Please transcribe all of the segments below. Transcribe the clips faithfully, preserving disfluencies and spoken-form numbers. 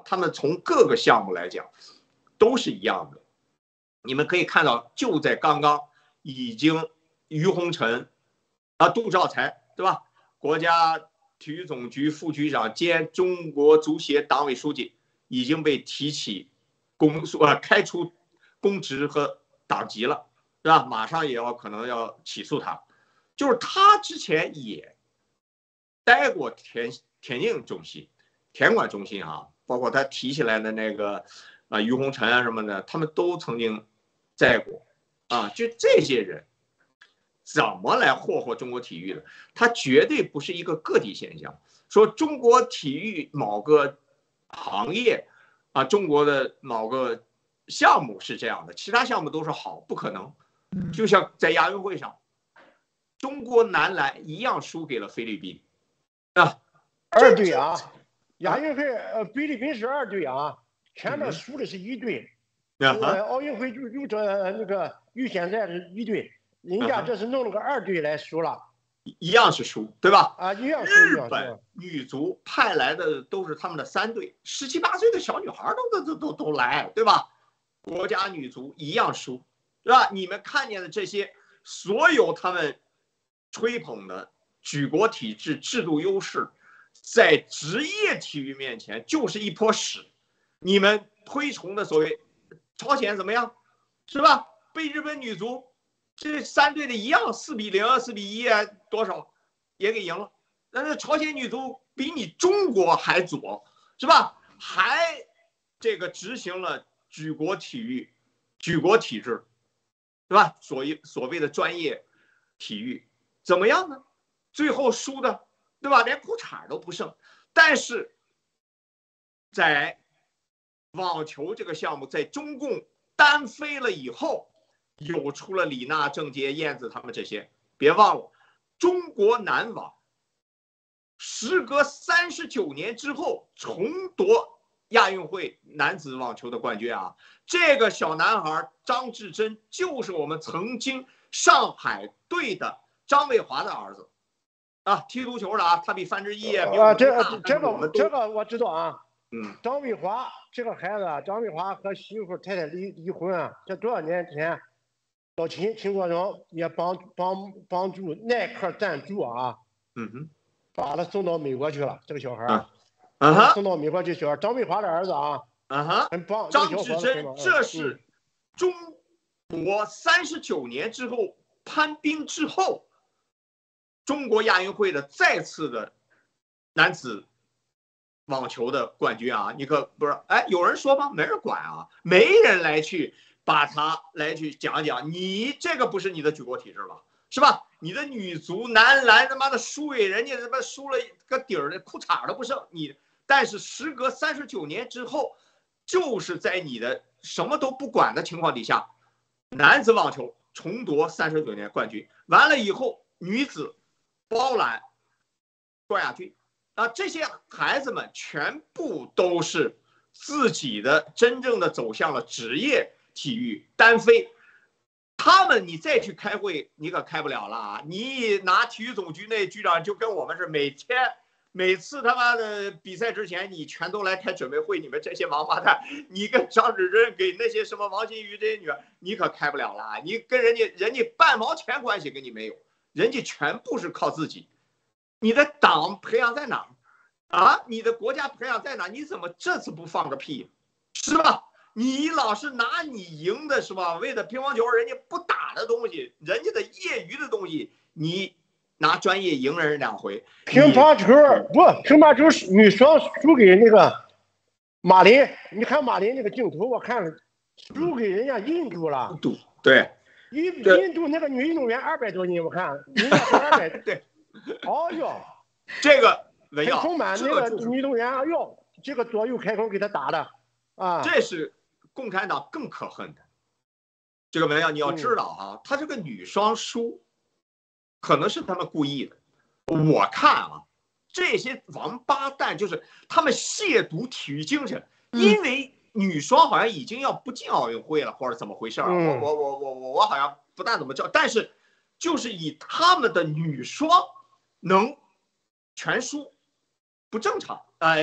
他们从各个项目来讲都是一样的。你们可以看到，就在刚刚已经于洪臣啊、杜兆才，对吧？国家体育总局副局长兼中国足协党委书记已经被提起公诉啊，开除公职和党籍了，是吧？马上也要可能要起诉他。就是他之前也待过田田径中心、田管中心啊，包括他提起来的那个啊于洪臣啊什么的，他们都曾经在过啊。就这些人怎么来霍霍中国体育的？他绝对不是一个个体现象。说中国体育某个行业啊，中国的某个项目是这样的，其他项目都是好，不可能。就像在亚运会上，中国男篮一样输给了菲律宾啊， 二队啊，亚运会呃菲律宾是二队啊，前面输的是一队，呃奥运会就就这那个预选赛是一队，人家这是弄了个二队来输了， 一样是输，对吧？ 啊，一样输。 日本女足派来的都是他们的三队，十七八岁的小女孩都都都都来，对吧？国家女足一样输，是吧？你们看见的这些所有他们吹捧的举国体制制度优势，在职业体育面前就是一坨屎。你们推崇的所谓朝鲜怎么样，是吧？被日本女足这三队的一样，四比零、四比一啊，多少也给赢了。但是朝鲜女足比你中国还左，是吧？还这个执行了举国体育、举国体制，对吧？所谓所谓的专业体育怎么样呢？最后输的，对吧？连裤衩都不剩。但是在网球这个项目在中共单飞了以后，有出了李娜、郑洁、燕子他们这些。别忘了，中国男网时隔三十九年之后重夺亚运会男子网球的冠军啊！这个小男孩张志臻就是我们曾经上海队的张卫华的儿子啊，踢足球的啊，他比范志毅啊，比我这大， 这个这个我知道啊。 嗯， 张卫华这个孩子，张卫华和媳妇太太离离婚啊，这多少年前，老秦秦国荣也帮帮帮助耐克赞助啊， 嗯哼， 把他送到美国去了，这个小孩啊，啊哈， 送到美国去，小孩张卫华的儿子啊， 啊哈， 很棒。 张志臻，这是中国三十九年之后攀冰之后，中国亚运会的再次的男子网球的冠军啊！你可不是哎，有人说吗？没人管啊，没人来去把他来去讲讲，你这个不是你的举国体制了，是吧？你的女足、男篮他妈的输给人家他妈输了个底儿的裤衩都不剩，你但是时隔三十九年之后，就是在你的什么都不管的情况底下，男子网球重夺三十九年冠军，完了以后女子包揽冠亚军。啊，这些孩子们全部都是自己的真正的走向了职业体育单飞，他们你再去开会，你可开不了了啊！你拿体育总局那局长就跟我们是每天每次他妈的比赛之前，你全都来开准备会，你们这些王八蛋，你跟张志臻给那些什么王欣瑜这些女儿，你可开不了了啊！你跟人家人家半毛钱关系跟你没有，人家全部是靠自己。你的党培养在哪儿啊？你的国家培养在哪？你怎么这次不放个屁，是吧？你老是拿你赢的是吧？为了乒乓球人家不打的东西，人家的业余的东西，你拿专业赢人两回。 乒乓球不，乒乓球女双输给那个马林，你看马林那个镜头，我看输给人家印度了。 印度对， 印印度那个女运动员二百多斤，我看人家二百对。 哦哟， 这个文耀，充满那个女运动员，哎呦，这个左右开弓给他打的啊！ 这是共产党更可恨的。这个文耀，你要知道啊，嗯、他这个女双输，可能是他们故意的。我看啊，这些王八蛋就是他们亵渎体育精神，嗯、因为女双好像已经要不进奥运会了，或者怎么回事、啊嗯、我我我我我我好像不大怎么知道，但是就是以他们的女双。能全输不正常，呃，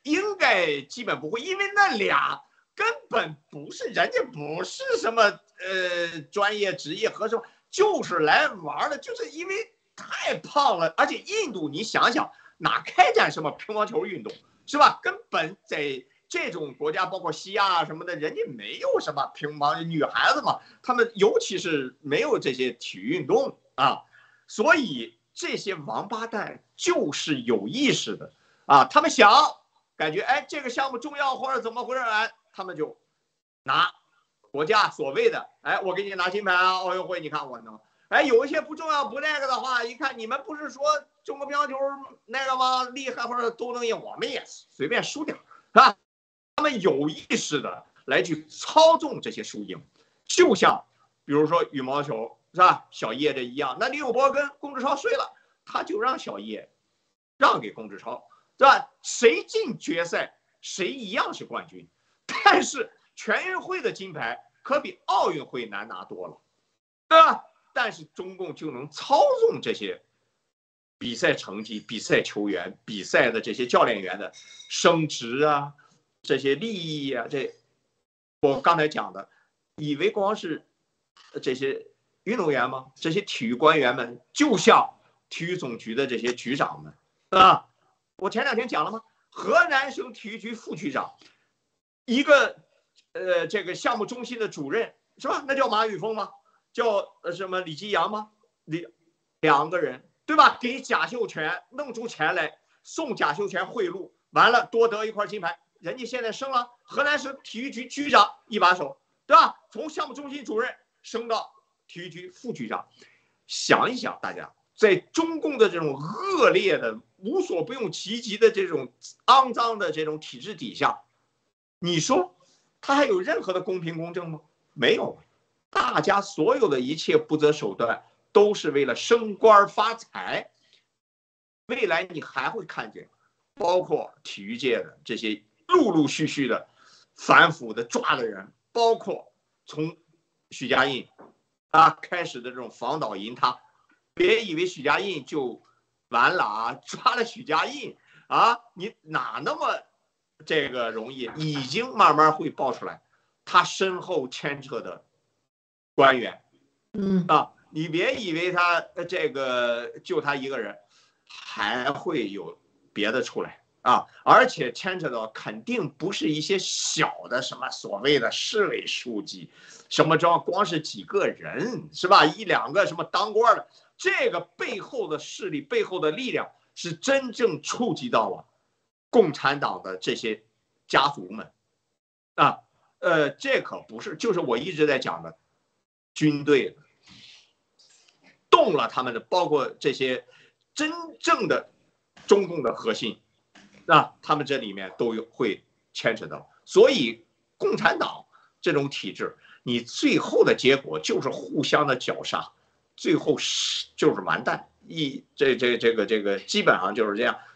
应该基本不会，因为那俩根本不是，人家不是什么呃专业职业和什么，就是来玩的，就是因为太胖了，而且印度你想想哪开展什么乒乓球运动是吧？根本在这种国家，包括西亚啊什么的，人家没有什么乒乓，女孩子嘛，他们尤其是没有这些体育运动啊，所以这些王八蛋就是有意识的啊，他们想感觉哎这个项目重要或者怎么回事哎，他们就拿国家所谓的哎我给你拿金牌啊，奥运会你看我能。哎，有一些不重要不那个的话，一看你们不是说中国乒乓球那个吗？厉害或者都能赢，我们也随便输点，是吧？他们有意识的来去操纵这些输赢，就像比如说羽毛球是吧？小叶这一样，那李永波跟龚志超睡了，他就让小叶让给龚志超，对吧？谁进决赛谁一样是冠军，但是全运会的金牌可比奥运会难拿多了，对吧？但是中共就能操纵这些比赛成绩、比赛球员、比赛的这些教练员的升职啊，这些利益啊，这我刚才讲的，以为光是这些运动员吗？这些体育官员们，就像体育总局的这些局长们啊，我前两天讲了吗？河南省体育局副局长，一个呃这个项目中心的主任是吧？那叫马宇峰吗？叫什么李基阳吗？两两个人对吧？给贾秀全弄出钱来，送贾秀全贿赂，完了多得一块金牌。人家现在升了河南省体育局局长一把手，对吧？从项目中心主任升到体育局副局长。想一想，大家在中共的这种恶劣的、无所不用其极的这种肮脏的这种体制底下，你说他还有任何的公平公正吗？没有。大家所有的一切不择手段都是为了升官发财。未来你还会看见，包括体育界的这些陆陆续续的反腐的抓的人，包括从许家印啊开始的这种防倒银他，别以为许家印就完了啊，抓了许家印啊，你哪那么这个容易？已经慢慢会爆出来，他身后牵扯的官员， 嗯啊，你别以为他这个就他一个人，还会有别的出来啊！而且牵扯到肯定不是一些小的什么所谓的市委书记，什么这光是几个人是吧？一两个什么当官的，这个背后的势力、背后的力量是真正触及到了共产党的这些家族们啊！呃，这可不是，就是我一直在讲的。军队动了他们的，包括这些真正的中共的核心，啊，他们这里面都有会牵扯到。所以共产党这种体制，你最后的结果就是互相的绞杀，最后是就是完蛋。一这这这个这个基本上就是这样。